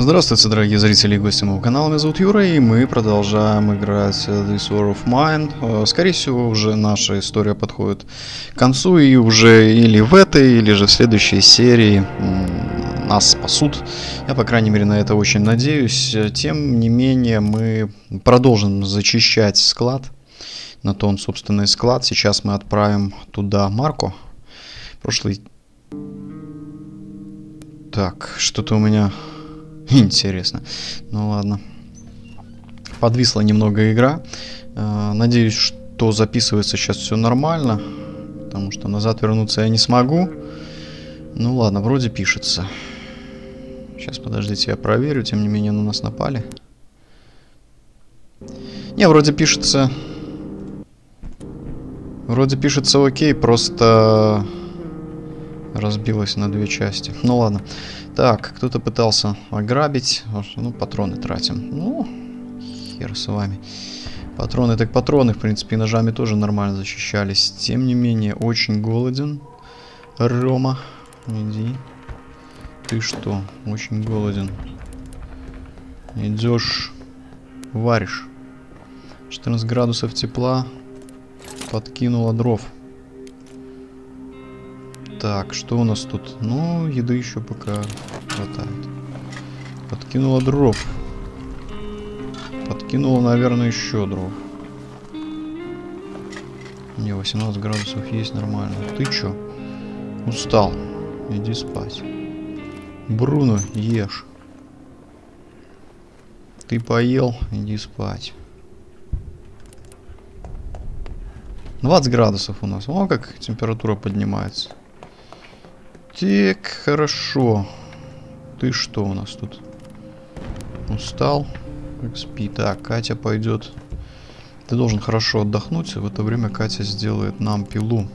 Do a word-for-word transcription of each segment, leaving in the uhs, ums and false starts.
Здравствуйте, дорогие зрители и гости моего канала, меня зовут Юра, и мы продолжаем играть This War of Mine. Скорее всего, уже наша история подходит к концу, и уже или в этой, или же в следующей серии нас спасут. Я, по крайней мере, на это очень надеюсь. Тем не менее, мы продолжим зачищать склад. На то он, собственно, и склад. Сейчас мы отправим туда Марко. Прошлый... Так, что-то у меня... Интересно. Ну ладно. Подвисла немного игра. Надеюсь, что записывается сейчас все нормально. Потому что назад вернуться я не смогу. Ну ладно, вроде пишется. Сейчас, подождите, я проверю. Тем не менее, на нас напали. Не, вроде пишется... Вроде пишется окей, просто... разбилась на две части. Ну ладно. Так, кто-то пытался ограбить. Ну, патроны тратим. Ну, хер с вами. Патроны так патроны. В принципе, ножами тоже нормально защищались. Тем не менее, очень голоден. Рома, иди. Ты что? Очень голоден. Идешь, варишь. четырнадцать градусов тепла. Подкинула дров. Так, что у нас тут? Ну, еды еще пока хватает. Подкинула дров. Подкинула, наверное, еще дров. Не, восемнадцать градусов есть нормально. Ты че? Устал. Иди спать. Бруно, ешь. Ты поел, иди спать. двадцать градусов у нас. О, как температура поднимается. Так, хорошо. Ты что у нас тут? Устал? Как спи. Так, Катя пойдет. Ты должен хорошо отдохнуть. В это время Катя сделает нам пилу.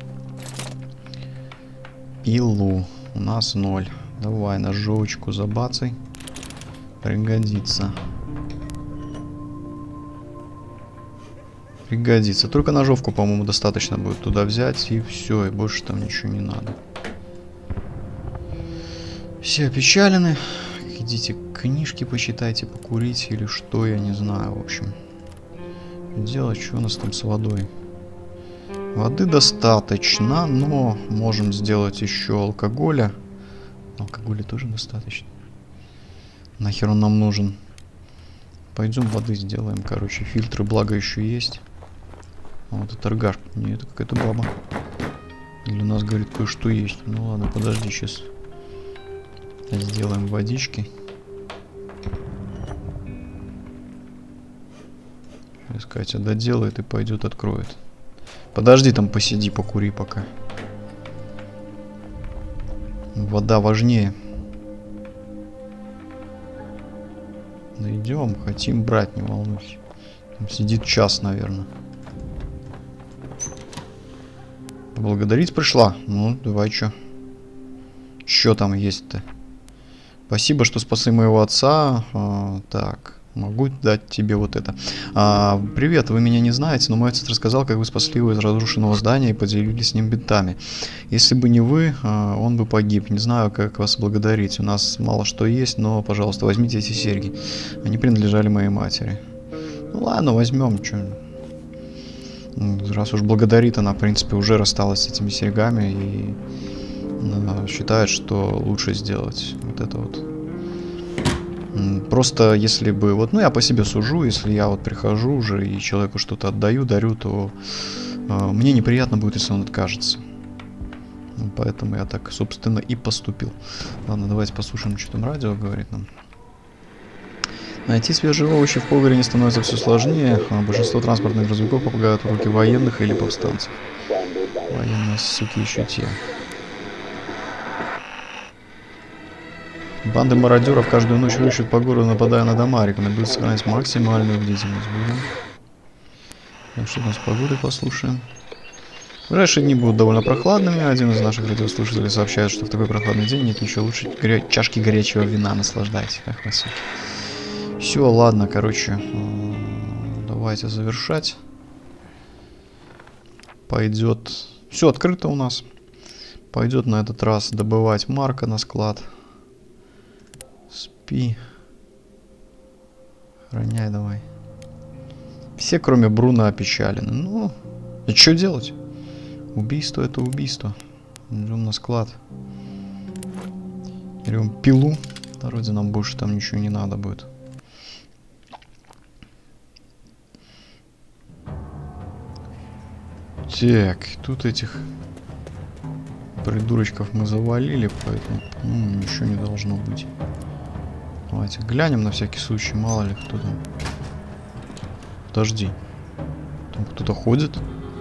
Пилу. У нас ноль. Давай ножовочку забацай. Пригодится. Пригодится. Только ножовку, по-моему, достаточно будет туда взять. И все. И больше там ничего не надо. Все опечалены. Идите книжки почитайте, покурите или что, я не знаю, в общем. Делать, что у нас там с водой. Воды достаточно, но можем сделать еще алкоголя. Алкоголя тоже достаточно. Нахер он нам нужен? Пойдем воды сделаем, короче. Фильтры, благо, еще есть. А вот это торгаш. Не, это какая-то баба. Для нас, говорит, кое-что есть. Ну ладно, подожди, сейчас. Сделаем водички. Сейчас Катя доделает и пойдет откроет. Подожди там, посиди, покури пока. Вода важнее. Да идем, хотим брать, не волнуйся. Там сидит час, наверное. Благодарить пришла? Ну, давай, чё. Чё там есть-то? Спасибо, что спасли моего отца. А, так, могу дать тебе вот это. А, привет, вы меня не знаете, но мой отец рассказал, как вы спасли его из разрушенного здания и поделились с ним бинтами. Если бы не вы, а, он бы погиб. Не знаю, как вас благодарить. У нас мало что есть, но, пожалуйста, возьмите эти серьги. Они принадлежали моей матери. Ну ладно, возьмем. Чё. Раз уж благодарит, она, в принципе, уже рассталась с этими серьгами и... считает, что лучше сделать вот это вот. Просто если бы, вот, ну я по себе сужу, если я вот прихожу уже и человеку что-то отдаю, дарю, то э, мне неприятно будет, если он откажется. Поэтому я так, собственно, и поступил. Ладно, давайте послушаем, что там радио говорит нам. Найти свежие овощи в Погоре не становится все сложнее. Большинство транспортных грузовиков попадают в руки военных или повстанцев. Военные суки еще те. Банды мародеров каждую ночь рыщут по городу, нападая на дома. Рекомендую сохранять максимальную бдительность. Будем. Так, что у нас с погодой послушаем. Ближайшие дни будут довольно прохладными. Один из наших радиослушателей сообщает, что в такой прохладный день нет ничего лучше горя... чашки горячего вина. Наслаждайтесь. Ах, высоки. Все, ладно, короче. Давайте завершать. Пойдет. Все открыто у нас. Пойдет на этот раз добывать Марка на склад. Спи. Охраняй давай. Все, кроме Бруно, опечалены. Ну, и что делать? Убийство — это убийство. Идем на склад. Берем пилу. Вроде нам больше там ничего не надо будет. Так, тут этих придурочков мы завалили, поэтому, ну, ничего не должно быть. Давайте глянем на всякий случай, мало ли кто там. Подожди. Там кто-то ходит?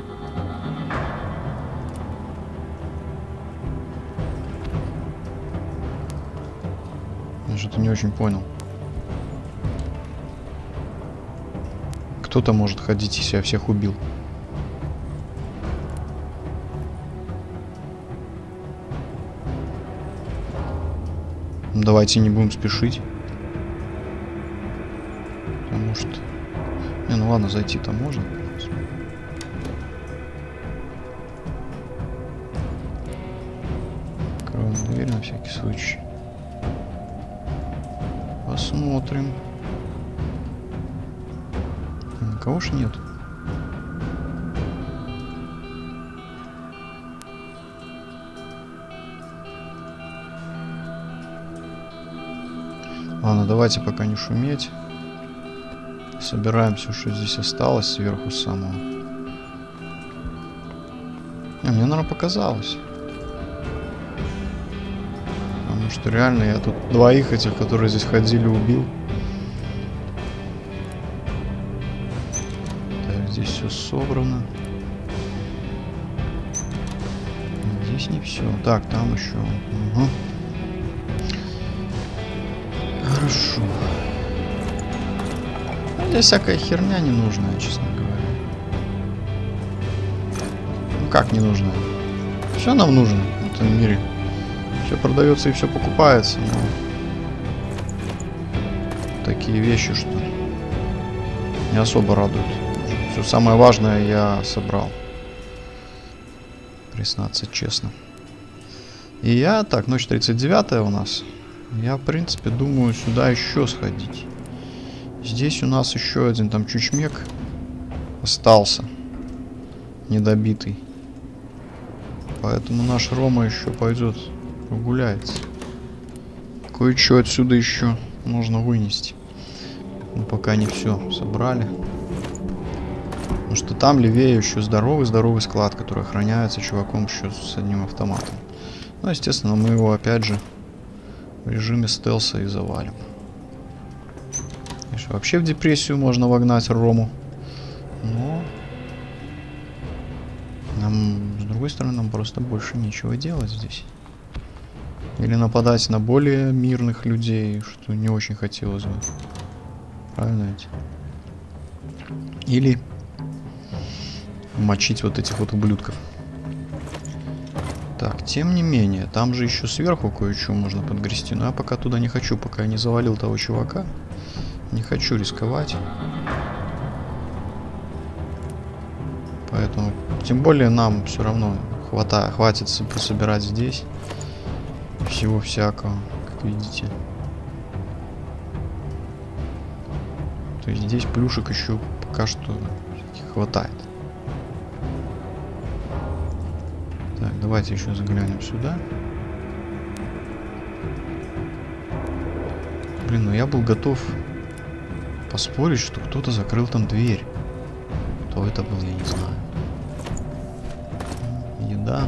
Я что-то не очень понял. Кто-то может ходить, если я всех убил. Давайте не будем спешить. Потому что... Не, ну ладно, зайти-то можно. Откроем дверь на всякий случай. Посмотрим. Никого ж нет. Ладно, давайте пока не шуметь. Собираем все, что здесь осталось сверху самого. Не, мне, наверное, показалось. Потому что реально я тут двоих этих, которые здесь ходили, убил. Так, здесь все собрано. Здесь не все. Так, там еще. Угу. Хорошо. Здесь всякая херня ненужная, честно говоря. Ну как ненужная? Все нам нужно в этом мире. Все продается и все покупается, но такие вещи, что не особо радуют. Все самое важное я собрал. Признаться честно. И я, так, ночь тридцать девятая у нас. Я, в принципе, думаю сюда еще сходить. Здесь у нас еще один там чучмек остался. Недобитый. Поэтому наш Рома еще пойдет прогуляется. Кое-что отсюда еще можно вынести. Но пока не все собрали. Потому что там левее еще здоровый-здоровый склад, который охраняется чуваком еще с одним автоматом. Ну, естественно, мы его опять же в режиме стелса и завалим. Конечно, вообще в депрессию можно вогнать Рому. Но нам, с другой стороны, нам просто больше нечего делать здесь. Или нападать на более мирных людей, что не очень хотелось бы. Правильно ведь? Или мочить вот этих вот ублюдков. Так, тем не менее, там же еще сверху кое-что можно подгрести. Но я пока туда не хочу, пока я не завалил того чувака. Не хочу рисковать. Поэтому, тем более, нам все равно хватает, хватит пособирать здесь. Всего всякого, как видите. То есть здесь плюшек еще пока что хватает. Так, давайте еще заглянем сюда. Блин, ну я был готов поспорить, что кто-то закрыл там дверь. Кто это был, я не знаю. Еда.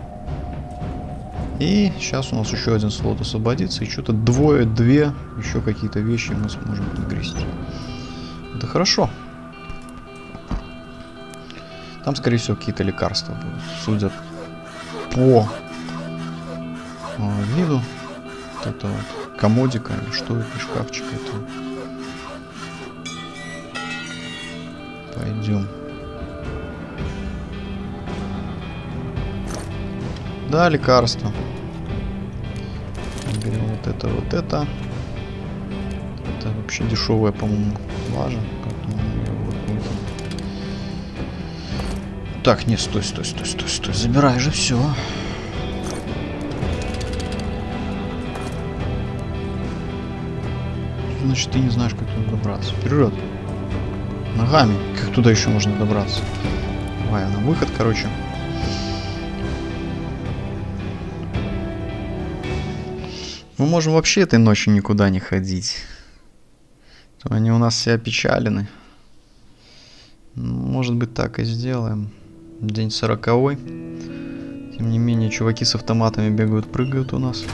И сейчас у нас еще один слот освободится. И что-то двое, две, еще какие-то вещи мы сможем подгрести. Это хорошо. Там, скорее всего, какие-то лекарства будут. Судя по э, виду. Вот это вот комодика, или что это, шкафчик это. Пойдем. Да, лекарство. Берем вот это, вот это. Это вообще дешевая, по-моему, лажа. Так, не, стой, стой, стой, стой, стой. Забирай же все. Значит, ты не знаешь, как туда добраться. Вперед! Ногами! Как туда еще можно добраться? Давай, на выход, короче. Мы можем вообще этой ночью никуда не ходить. То они у нас все опечалены. Может быть, так и сделаем. День сороковой. Тем не менее, чуваки с автоматами бегают, прыгают у нас.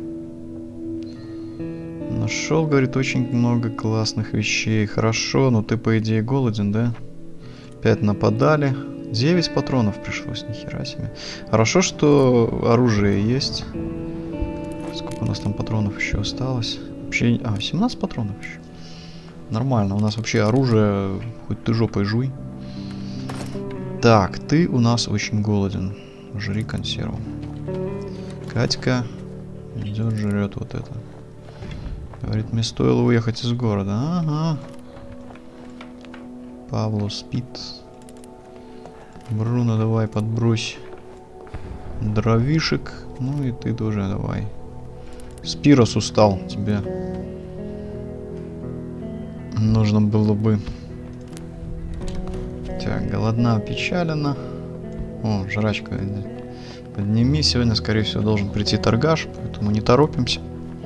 Нашел, говорит, очень много классных вещей. Хорошо, но ты, по идее, голоден, да? Пять нападали. Девять патронов пришлось, нихера себе. Хорошо, что оружие есть. Сколько у нас там патронов еще осталось? Вообще, а, семнадцать патронов еще. Нормально, у нас вообще оружие, хоть ты жопой жуй. Так, ты у нас очень голоден. Жри консерву. Катька идет, жрет вот это. Говорит, мне стоило уехать из города. Ага. Павло спит. Бруно, давай подбрось дровишек. Ну и ты тоже давай. Спирос устал. Тебе нужно было бы... Так, голодна, опечалена. О, жрачка. Подними. Сегодня, скорее всего, должен прийти торгаш, поэтому не торопимся.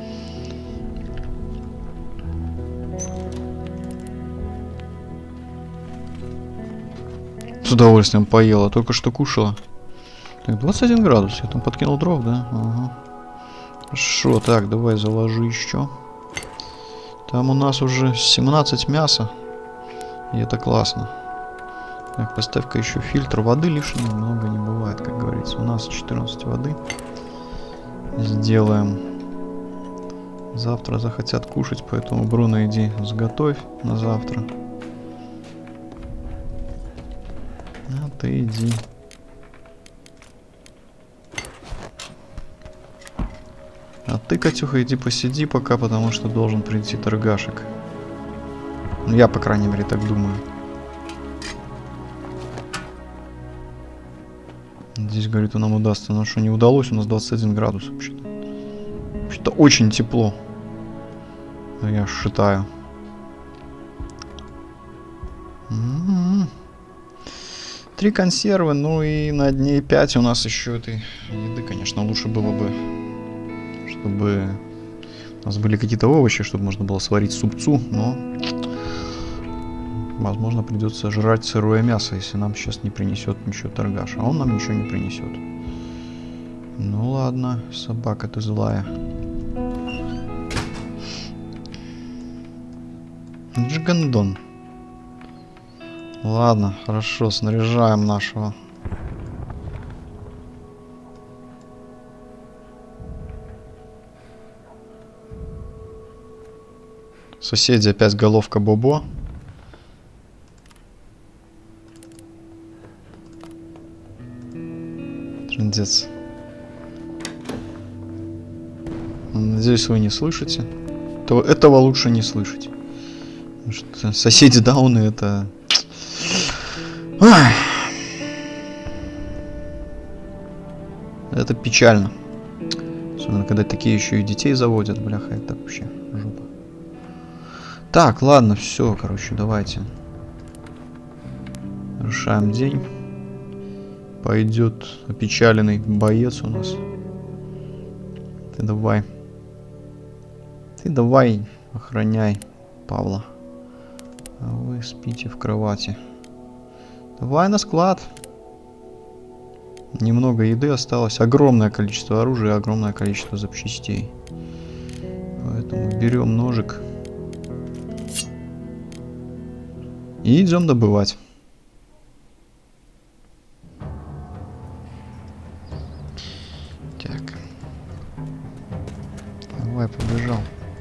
С удовольствием поела, только что кушала. Так, двадцать один градус. Я там подкинул дров, да? Ага. Хорошо, так, давай заложи еще. Там у нас уже семнадцать мяса. И это классно. Так, поставь-ка еще фильтр. Воды лишней много не бывает, как говорится. У нас четырнадцать воды. Сделаем. Завтра захотят кушать, поэтому, Бруно, иди сготовь на завтра. А ты иди. А ты, Катюха, иди посиди пока, потому что должен прийти торгашек. Ну, я, по крайней мере, так думаю. Здесь, говорит, нам удастся. Но что не удалось, у нас двадцать один градус вообще-то. Вообще-то очень тепло. Я считаю. М-м-м. Три консервы, ну и на дней пять у нас еще этой еды, конечно, лучше было бы, чтобы у нас были какие-то овощи, чтобы можно было сварить супцу, но возможно придется жрать сырое мясо, если нам сейчас не принесет ничего торгаш, а он нам ничего не принесет. Ну ладно, собака ты злая. Джигандон. Ладно, хорошо, снаряжаем нашего. Соседи опять головка Бобо. Трындец. Надеюсь, вы не слышите. То этого лучше не слышать. Потому что соседи дауны это... Ах. Это печально. Особенно, когда такие еще и детей заводят, бляха, это вообще жопа. Так, ладно, все, короче, давайте. Решаем день. Пойдет опечаленный боец у нас. Ты давай. Ты давай охраняй Павла. А вы спите в кровати. Давай на склад. Немного еды осталось. Огромное количество оружия, огромное количество запчастей. Поэтому берем ножик. И идем добывать. Так. Давай, побежал.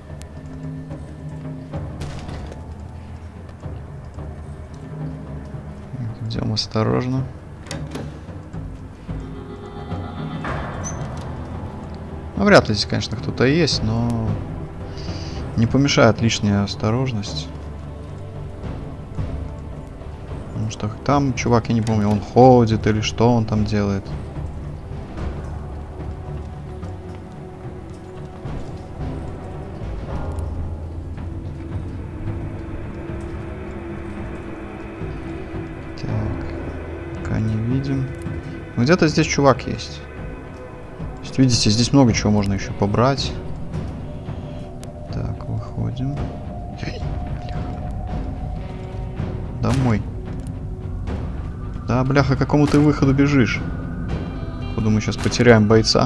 Идем осторожно. Ну, вряд ли здесь, конечно, кто-то есть, но не помешает лишняя осторожность. Потому что там чувак, я не помню, он ходит или что он там делает. Где-то здесь чувак есть. То есть, видите, здесь много чего можно еще побрать. Так, выходим. Домой. Да, бляха, к какому ты выходу бежишь? Походу, мы сейчас потеряем бойца.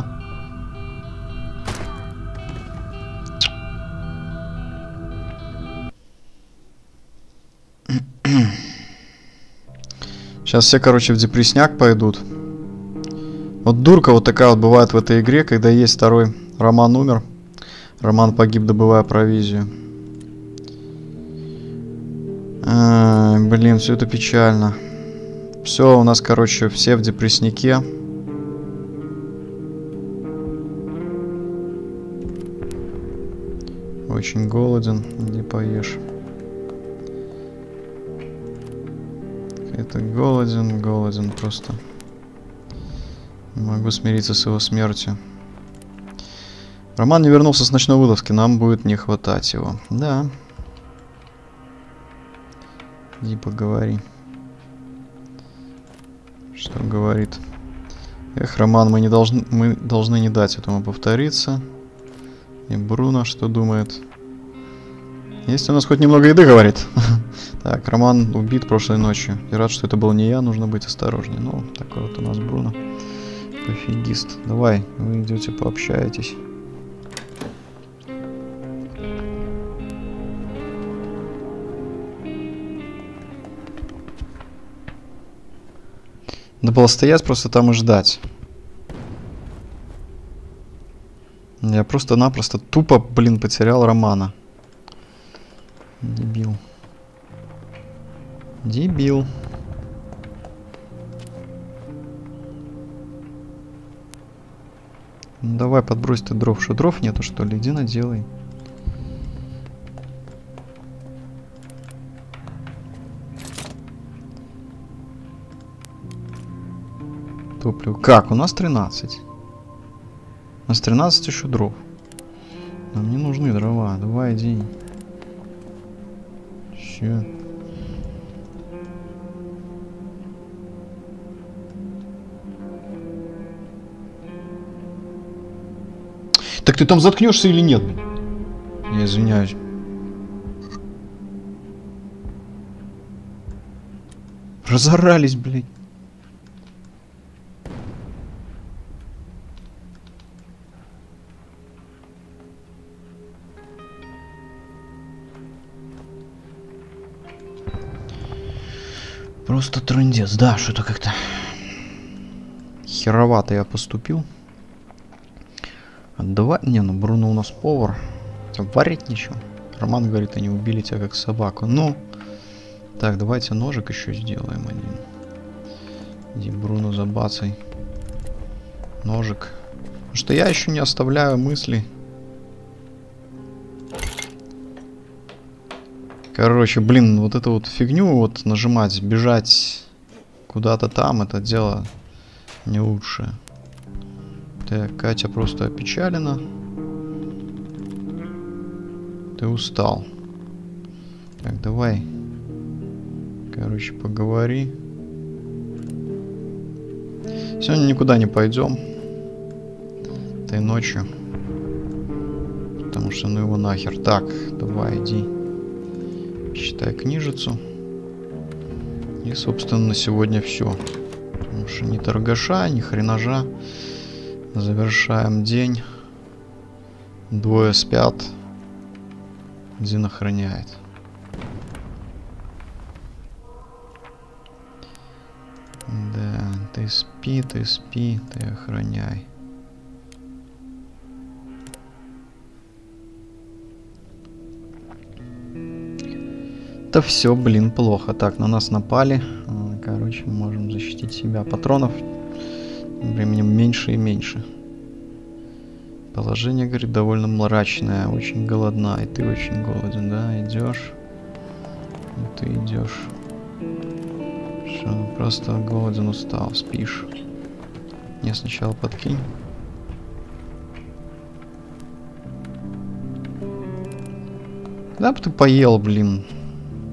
Сейчас все, короче, в депрессняк пойдут. Вот дурка вот такая вот бывает в этой игре, когда есть второй Роман умер. Роман погиб, добывая провизию. А, блин, все это печально. Все, у нас, короче, все в депрессняке. Очень голоден. Иди поешь. Это голоден, голоден просто. Не могу смириться с его смертью. Роман не вернулся с ночной вылазки, нам будет не хватать его. Да. Иди поговори. Что говорит? Эх, Роман, мы не должны, мы должны не дать этому повториться. И Бруно что думает? Есть у нас хоть немного еды, говорит. Так, Роман убит прошлой ночью. И рад, что это был не я, нужно быть осторожнее. Ну, такой вот у нас Бруно. Пофигист. Давай, вы идете, пообщаетесь. Надо было стоять просто там и ждать. Я просто-напросто тупо, блин, потерял Романа. Дебил. Дебил. Ну давай, подбрось ты дров. Что, дров нету, что ли? Иди наделай. Топливо. Как? У нас тринадцать. У нас тринадцать еще дров. Нам не нужны дрова. Давай, иди. Все. Так ты там заткнешься или нет? Я извиняюсь. Разорались, блядь. Просто трындец. Да, что-то как-то херовато я поступил. Отдавай. Не, ну Бруно у нас повар. Варить ничего. Роман говорит, они убили тебя как собаку. Ну. Так, давайте ножик еще сделаем один. Иди, Бруно, забацай. Ножик. Потому что я еще не оставляю мысли. Короче, блин, вот эту вот фигню вот нажимать, бежать куда-то там, это дело не лучшее. Так, Катя просто опечалена. Ты устал. Так, давай. Короче, поговори. Сегодня никуда не пойдем. Этой ночью. Потому что ну его нахер. Так, давай, иди. Читай книжицу. И, собственно, на сегодня все. Потому что ни торгаша, ни хренажа. Завершаем день. Двое спят. Один охраняет. Да, ты спи, ты спи, ты охраняй. Это все, блин, плохо. Так, на нас напали. Короче, мы можем защитить себя. Патронов временем меньше и меньше. Положение, говорит, довольно мрачное. Очень голодна. И ты очень голоден, да? Идешь. И ты идешь. Что, просто голоден, устал. Спишь. Мне сначала подкинь. Да бы ты поел, блин.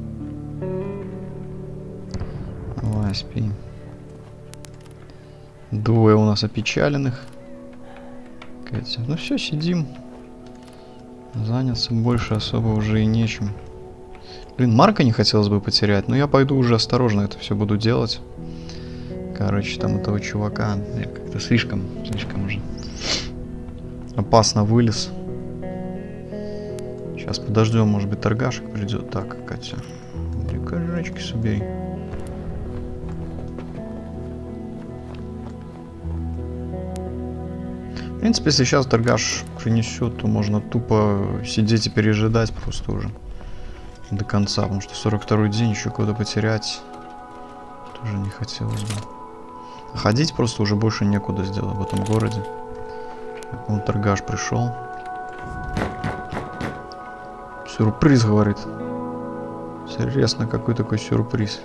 Давай, спи. Двое у нас опечаленных. Катя. Ну все, сидим. Заняться больше особо уже и нечем. Блин, Марка не хотелось бы потерять, но я пойду уже осторожно это все буду делать. Короче, там этого чувака как-то слишком, слишком уже опасно вылез. Сейчас подождем, может быть, торгашек придет. Так, Катя, кожачки собери. В принципе, если сейчас торгаш принесет, то можно тупо сидеть и пережидать просто уже до конца, потому что сорок второй день еще куда потерять тоже не хотелось бы. А ходить просто уже больше некуда сделать в этом городе. Вон торгаш пришел. Сюрприз, говорит. Интересно, какой такой сюрприз.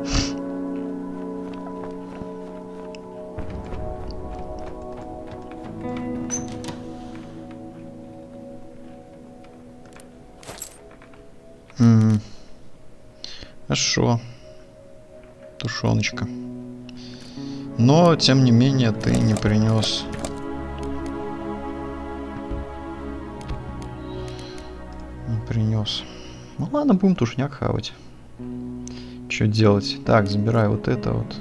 М-м. Хорошо. Тушеночка. Но, тем не менее, ты не принес. Не принес. Ну ладно, будем тушняк хавать. Что делать? Так, забирай вот это вот.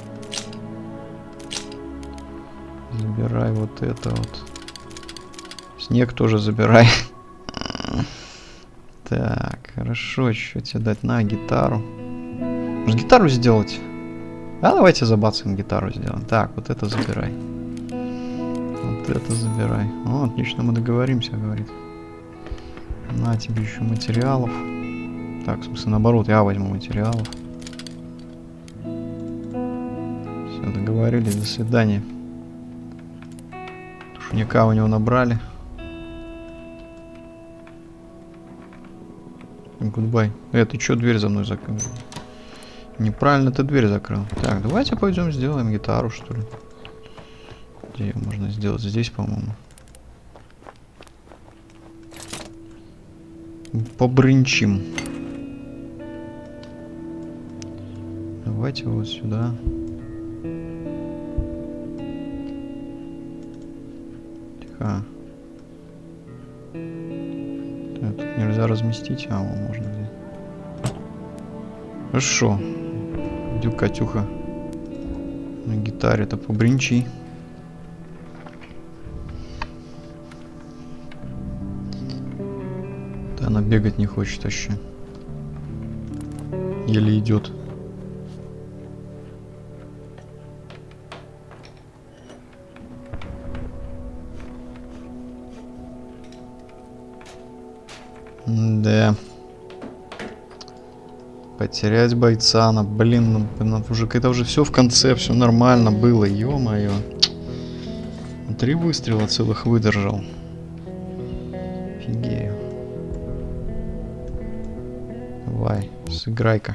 Забирай вот это вот. Снег тоже забирай. Так, хорошо, что тебе дать? На, гитару. Может, гитару сделать? А давайте забацаем, гитару сделаем. Так, вот это забирай. Вот это забирай. О, отлично, мы договоримся, говорит. На тебе еще материалов. Так, в смысле, наоборот, я возьму материалов. Все, договорились, до свидания. Тушняка у него набрали. Гудбай. Э, ты что дверь за мной закрыл? Неправильно ты дверь закрыл. Так, давайте пойдем сделаем гитару, что ли. Где ее можно сделать? Здесь, по-моему. Побрынчим. Давайте вот сюда. Тихо. Так, тут нельзя разместить, а его можно взять. Хорошо. Дю, Катюха. На гитаре-то побринчи. Да она бегать не хочет вообще. Еле идет. Да. Потерять бойца, на, блин, ну, уже когда уже все в конце, все нормально было, ё-моё. Три выстрела целых выдержал. Офигею. Давай, сыграй-ка.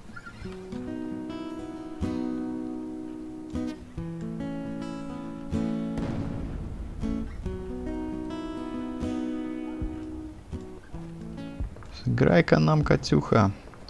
Сыграй-ка нам, Катюха.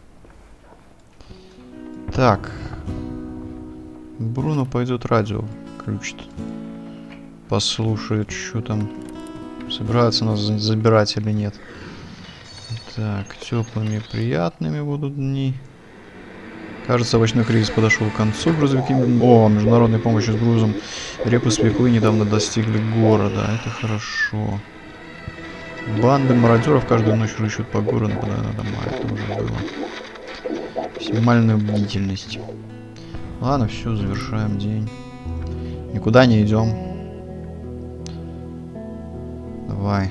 Так. Бруно пойдет радио включит. Послушает, что там. Собираются нас забирать или нет. Так, теплыми, приятными будут дни. Кажется, овощной кризис подошел к концу. Грузовики... О, международной помощи с грузом. Репы свеклы недавно достигли города. Это хорошо. Банды мародеров каждую ночь рыщут по городу, нападая на дома. Это уже было. Максимальная бдительность. Ладно, все, завершаем день. Никуда не идем. Давай.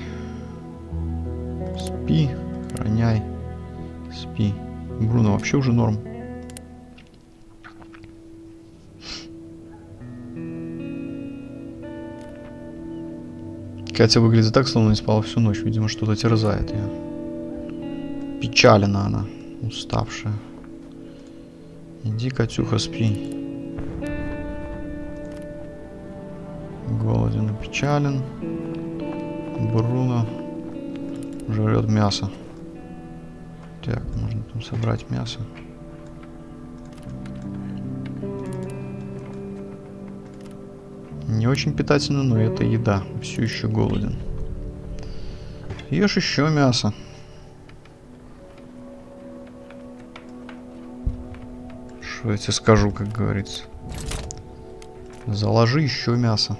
Спи, охраняй. Спи. Бруно вообще уже норм. Катя выглядит так, словно не спала всю ночь. Видимо, что-то терзает ее. Печалена она, уставшая. Иди, Катюха, спи. Голоден и печален. Бруно жрет мясо. Так, можно там собрать мясо. Не очень питательно, но это еда. Все еще голоден. Ешь еще мясо. Что я тебе скажу, как говорится. Заложи еще мясо.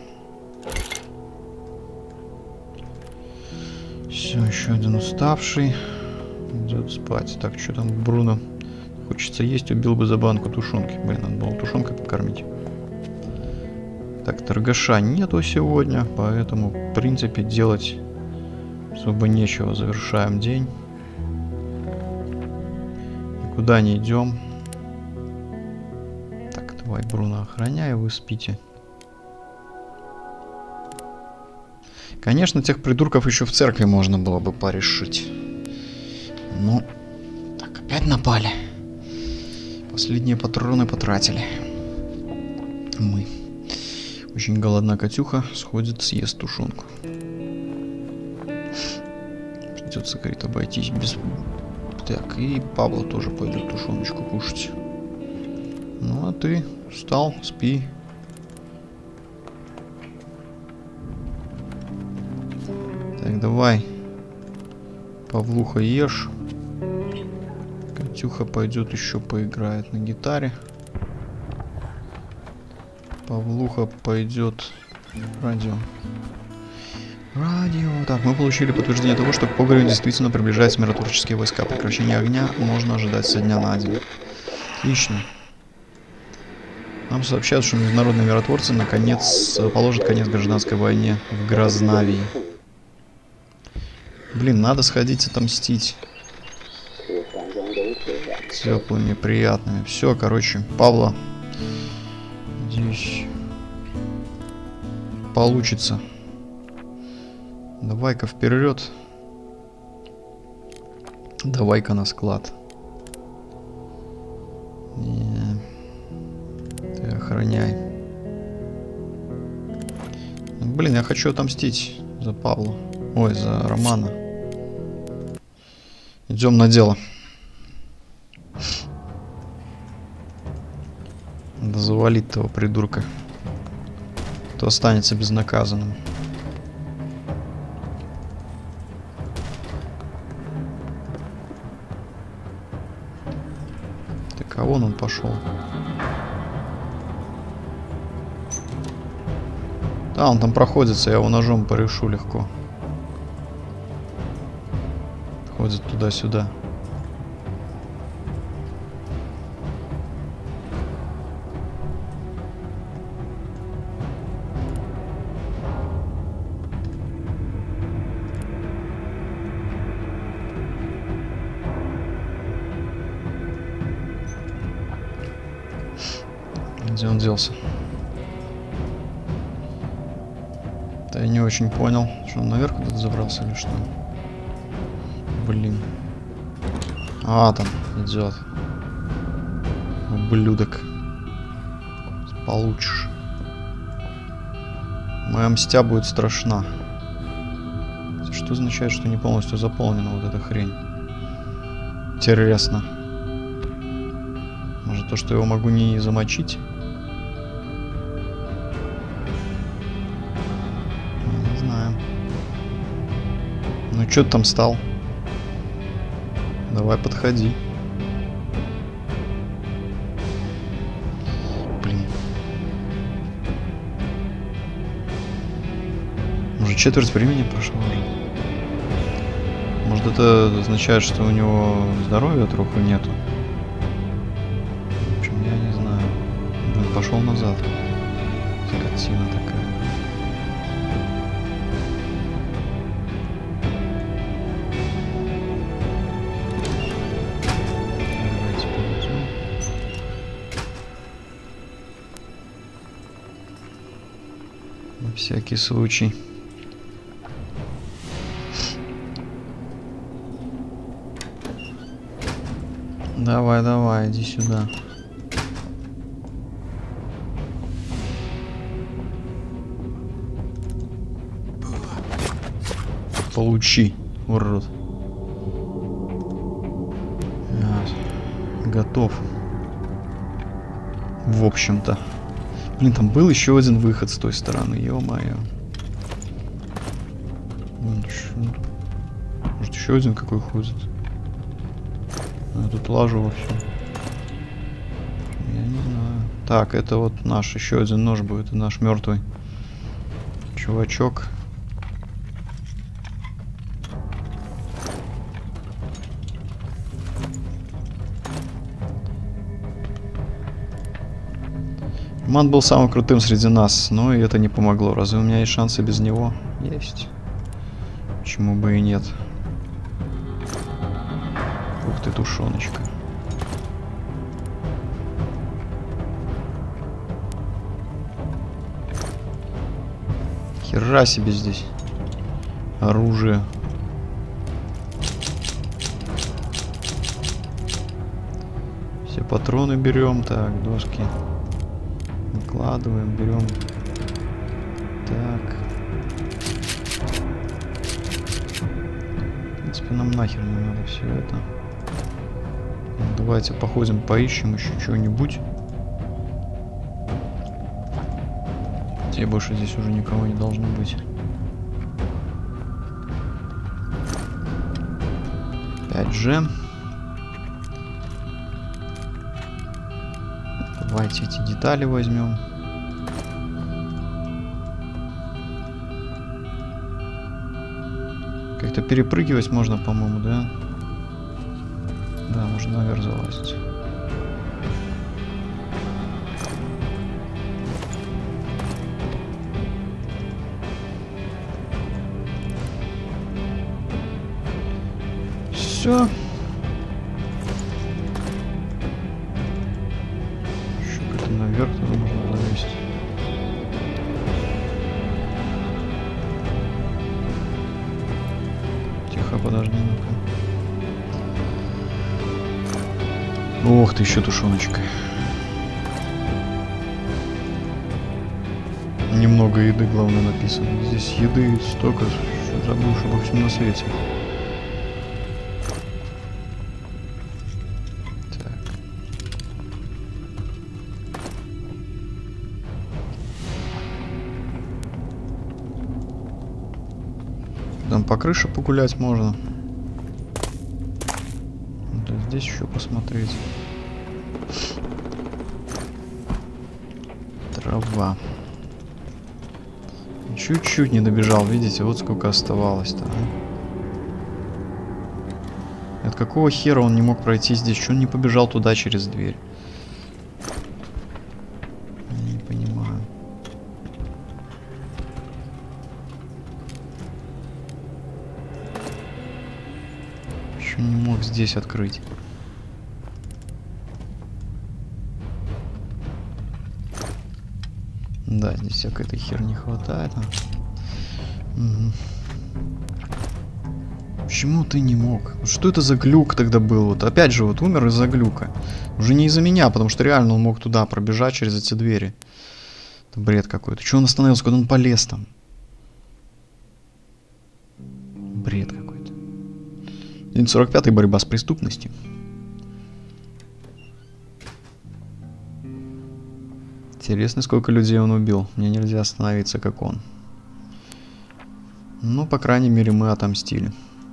Все, еще один уставший. Идет спать. Так, что там Бруно? Хочется есть, убил бы за банку тушенки. Блин, надо было тушенкой покормить. Так, торгаша нету сегодня, поэтому, в принципе, делать особо нечего. Завершаем день. Никуда не идем. Так, давай, Бруно, охраняй, вы спите. Конечно, тех придурков еще в церкви можно было бы порешить. Ну, так, опять напали. Последние патроны потратили. Мы. Очень голодна Катюха. Сходит, съест тушенку. Придется, говорит, обойтись без... Так, и Пабло тоже пойдет тушеночку кушать. Ну, а ты встал, спи. Так, давай. Павлуха, ешь. Катюха пойдет еще поиграет на гитаре. Павлуха пойдет радио. Радио. Так, мы получили подтверждение того, что к Погорелу действительно приближаются миротворческие войска. Прекращение огня можно ожидать со дня на день. Отлично. Нам сообщают, что международные миротворцы наконец положат конец гражданской войне в Грознавии. Блин, надо сходить отомстить. Теплыми, приятными. Все, короче, Павла. Надеюсь, получится. Давай-ка вперед. Давай-ка на склад. Не. Ты охраняй. Блин, я хочу отомстить за Павла. Ой, за Романа. Идем на дело. Надо завалить того придурка, кто останется безнаказанным. Так, а вон он пошел. Да, он там проходится, я его ножом порешу легко. Ходит туда-сюда. Где он делся? Да я не очень понял, что он наверх куда-то забрался или что. Блин. А, там идет. Ублюдок. Получишь. Моя мстя будет страшна. Что означает, что не полностью заполнена вот эта хрень? Интересно. Может, то, что я его могу не замочить? Не знаю. Ну, что ты там стал? Давай, подходи. Блин. Уже четверть времени прошло уже. Может, это означает, что у него здоровья трохи нету? В общем, я не знаю. Блин, пошел назад. Скотина такая. На всякий случай. Давай, давай, иди сюда. Получи, урод. Я готов. В общем-то. Блин, там был еще один выход с той стороны, ё-моё. Может, еще один какой ходит? Я тут лажу вовсю. Я не знаю. Так, это вот наш еще один нож будет, это наш мертвый чувачок. Ман был самым крутым среди нас, но и это не помогло. Разве у меня есть шансы без него? Есть. Почему бы и нет? Ух ты, тушеночка. Хера себе здесь оружие. Все патроны берем. Так, доски. Выкладываем, берем. Так. В принципе, нам нахер не надо все это. Давайте походим, поищем еще что-нибудь. Где больше здесь уже никого не должно быть. опять же. Давайте эти детали возьмем. Как-то перепрыгивать можно, по-моему, да? Да, можно наверх залазить. Все. Еще как-то наверх туда можно залезть. Тихо, подожди, ну-ка. Ох ты, еще тушеночка. Немного еды, главное, написано. Здесь еды столько, что забудешь обо всем на свете. Там по крыше погулять можно. Да, здесь еще посмотреть. Трава. Чуть-чуть не добежал, видите, вот сколько оставалось-то. А? От какого хера он не мог пройти здесь? Что он не побежал туда через дверь? Я не понимаю. Не мог здесь открыть. Да, здесь всякой этой херни хватает. Угу. Почему ты не мог? Что это за глюк тогда был? Вот опять же, вот умер из-за глюка. Уже не из-за меня, потому что реально он мог туда пробежать через эти двери. Это бред какой-то. Чего он остановился, когда он полез там? Бред какой-то. День сорок пятый. Борьба с преступностью. Интересно, сколько людей он убил. Мне нельзя остановиться, как он. Ну, по крайней мере, мы отомстили.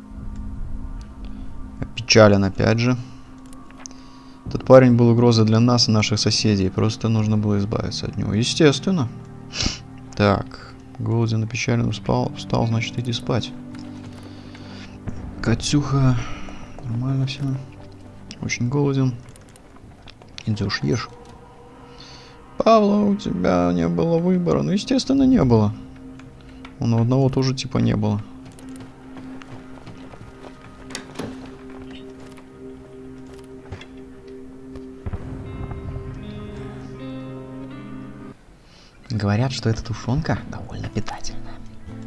Опечален опять же. Этот парень был угрозой для нас и наших соседей. Просто нужно было избавиться от него. Естественно. Так. Голоден, опечален, устал, устал, значит, иди спать. Катюха, нормально все. Очень голоден. Идешь, ешь. Павла, у тебя не было выбора. Ну, естественно, не было. У одного тоже типа не было. Говорят, что эта тушенка довольно питательная.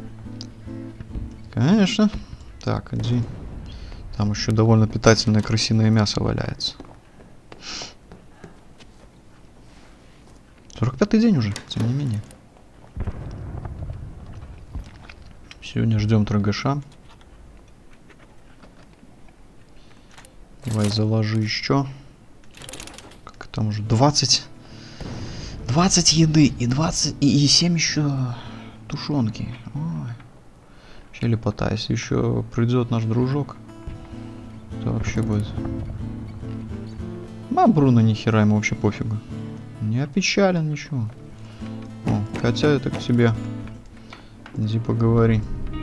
Конечно. Так, иди. Там еще довольно питательное крысиное мясо валяется. сорок пятый день уже, тем не менее. Сегодня ждем торгаша. Давай заложи еще. Как там уже? двадцать. двадцать еды и двадцать и, и семь еще тушенки. Ой. Вообще лепота. Если еще придет наш дружок, то вообще будет. А Бруно нихера, ему вообще пофигу. Не опечален, ничего. О, хотя это к тебе. Иди поговори.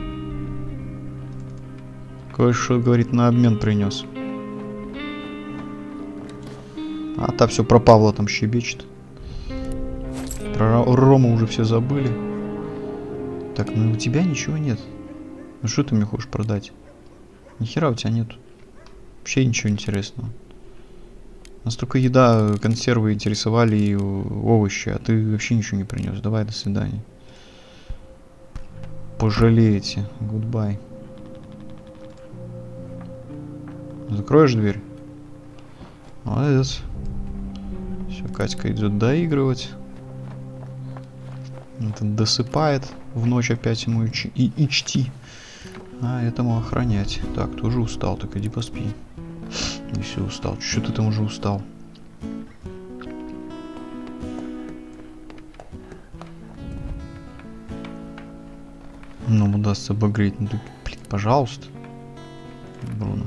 Кое-что, говорит, на обмен принес. А та все про Павла там щебечет. Про Рому уже все забыли. Так, ну у тебя ничего нет. Ну что ты мне хочешь продать? Нихера у тебя нет. Вообще ничего интересного. Нас только еда, консервы интересовали и овощи, а ты вообще ничего не принес. Давай, до свидания. Пожалеете. Гудбай. Закроешь дверь? Молодец. Все, Катька идет доигрывать. Этот досыпает в ночь опять ему и, и, и чти. А этому охранять. Так, тоже устал, так иди поспи. Если устал. Что ты там уже устал? Нам удастся обогреть. Ну ты, блин, пожалуйста. Бруно.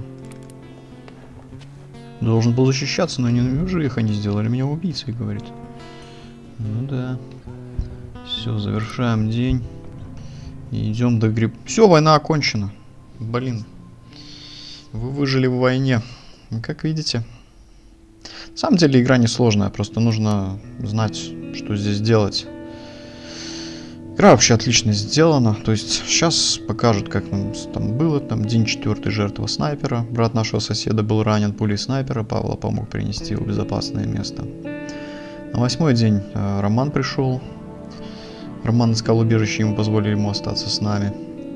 Должен был защищаться, но неужели их они сделали меня убийцей, говорит. Ну да. Все, завершаем день. И идем до гриб. Все, война окончена. Блин. Вы выжили в войне. Как видите. На самом деле игра несложная. Просто нужно знать, что здесь делать. Игра вообще отлично сделана. То есть сейчас покажут, как нам там было. Там день четвертый, жертва снайпера. Брат нашего соседа был ранен пулей снайпера. Павла помог принести его в безопасное место. На восьмой день э, Роман пришел. Роман искал убежище, ему позволили ему остаться с нами.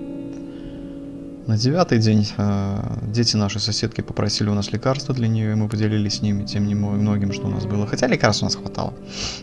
На девятый день э, дети нашей соседки попросили у нас лекарства для нее, и мы поделились с ними тем немногим, что у нас было. Хотя лекарств у нас хватало.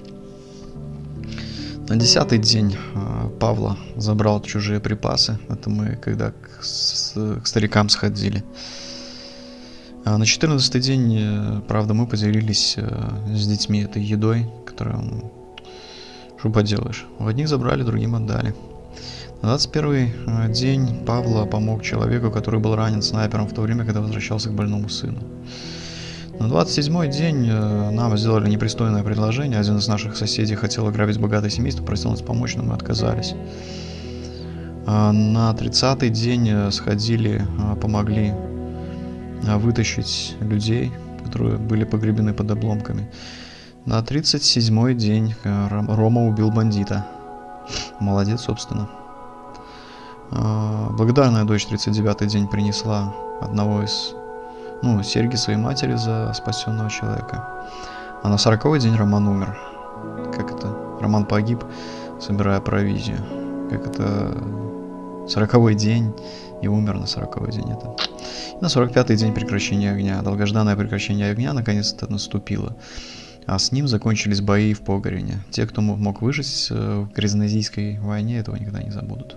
На десятый день э, Павла забрал чужие припасы. Это мы когда к, с, к старикам сходили. А на четырнадцатый день, э, правда, мы поделились э, с детьми этой едой, которую, ну, что поделаешь. В одних забрали, другим отдали. На двадцать первый день Павла помог человеку, который был ранен снайпером в то время, когда возвращался к больному сыну. На двадцать седьмой день э, нам сделали непристойное предложение. Один из наших соседей хотел ограбить богатое семейство, просил нас помочь, но мы отказались. А на тридцатый день э, сходили, э, помогли э, вытащить людей, которые были погребены под обломками. На тридцать седьмой день э, Рома убил бандита. Молодец, собственно. Благодарная дочь тридцать девятый день принесла одного из, ну, серьги своей матери за спасенного человека. А на сороковой день Роман умер. Как это? Роман погиб, собирая провизию. Как это? Сороковой день и умер на сороковой день. Это. И на сорок пятый день прекращения огня. Долгожданное прекращение огня наконец-то наступило. А с ним закончились бои в Погорине. Те, кто мог выжить в Грязнозийской войне, этого никогда не забудут.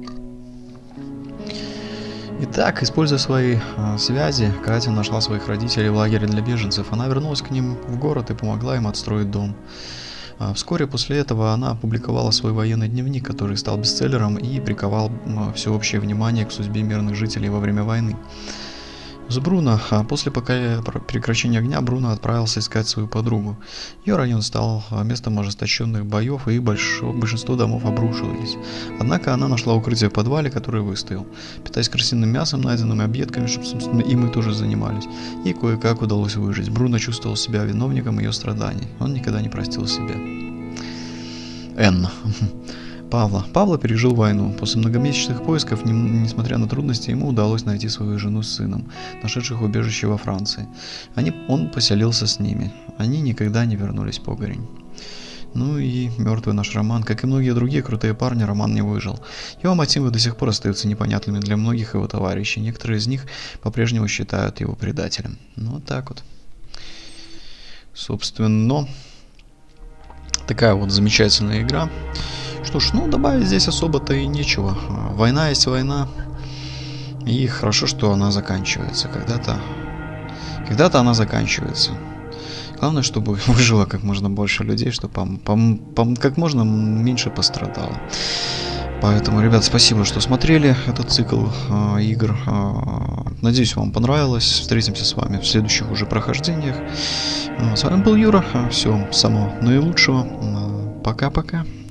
Итак, используя свои э, связи, Катя нашла своих родителей в лагере для беженцев. Она вернулась к ним в город и помогла им отстроить дом. А вскоре после этого она опубликовала свой военный дневник, который стал бестселлером и приковал э, всеобщее внимание к судьбе мирных жителей во время войны. С Бруно, а после прекращения огня Бруно отправился искать свою подругу. Ее район стал местом ожесточенных боев, и большое, большинство домов обрушилось. Однако она нашла укрытие в подвале, который выстоял. Питаясь крысиным мясом, найденным объедками, чтобы, собственно, и мы тоже занимались. И кое-как удалось выжить. Бруно чувствовал себя виновником ее страданий. Он никогда не простил себя. Н. Павла. Павла пережил войну. После многомесячных поисков, не, несмотря на трудности, ему удалось найти свою жену с сыном, нашедших убежище во Франции. Они, он поселился с ними. Они никогда не вернулись в Погорень. Ну и мертвый наш Роман, как и многие другие крутые парни, Роман не выжил. Его мотивы до сих пор остаются непонятными для многих его товарищей. Некоторые из них по-прежнему считают его предателем. Ну вот так вот. Собственно, такая вот замечательная игра. Что ж, ну добавить здесь особо-то и нечего. Война есть война. И хорошо, что она заканчивается. Когда-то когда-то она заканчивается. Главное, чтобы выжило как можно больше людей, чтобы пом пом пом как можно меньше пострадало. Поэтому, ребят, спасибо, что смотрели этот цикл э, игр. Э, надеюсь, вам понравилось. Встретимся с вами в следующих уже прохождениях. Э, с вами был Юра. Всего самого наилучшего. Пока-пока.